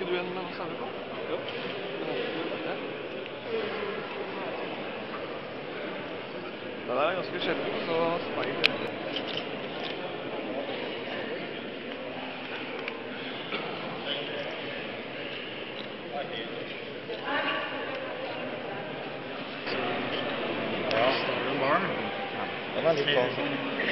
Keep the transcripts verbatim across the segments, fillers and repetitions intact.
ikke du en sauekopp? Jo. Den er ganske sjelden, så speil det. Ja, den barn. Den er litt sånn.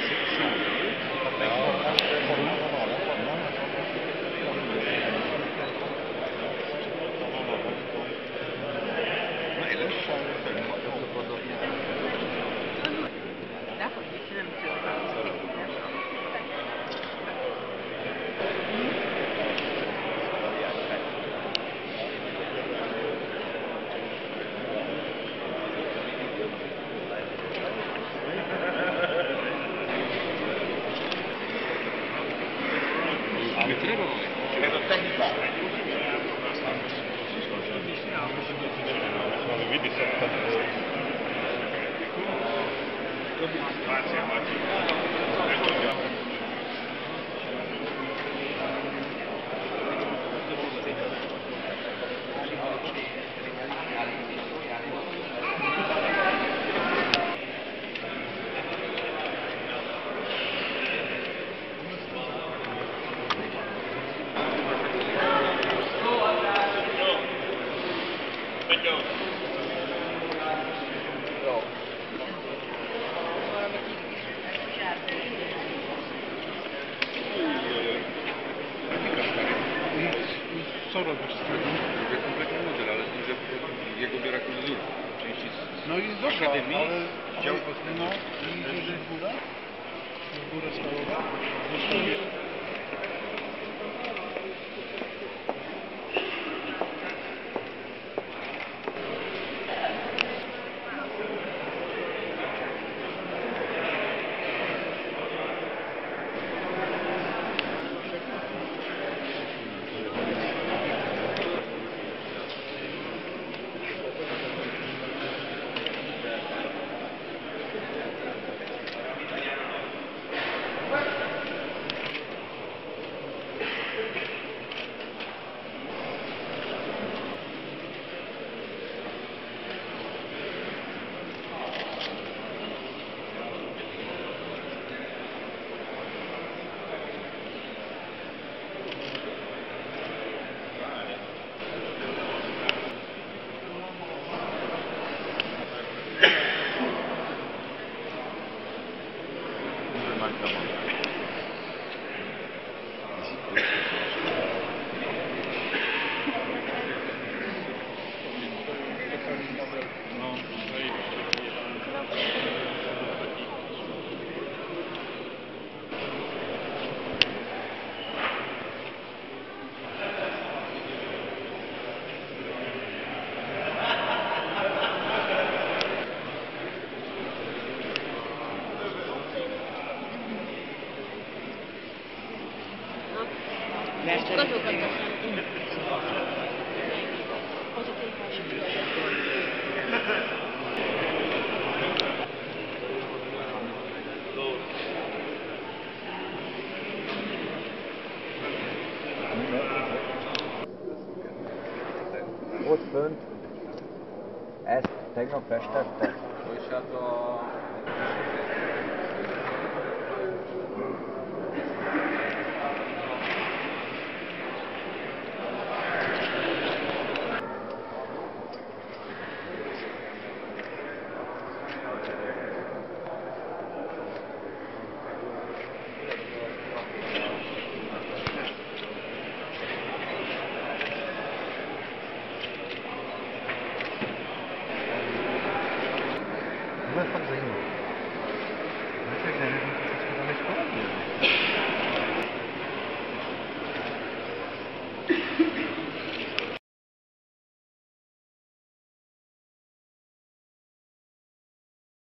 Co robisz z tego? Robię kompletny model, ale z nim jego biura kultury. Części z No i dobra, akademii, ale... dział No i idziesz w górę? W górę skałową? Ott fönt ezt tegnap festette. És hát a